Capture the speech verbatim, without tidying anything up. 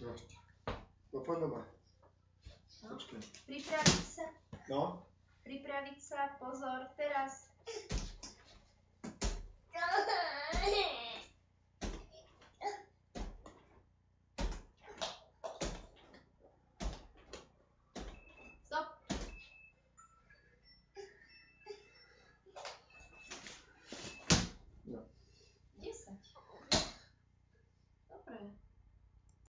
pozor. No poď doma. No. Počkaj. Pripraviť sa. No. Pripraviť sa, pozor, teraz.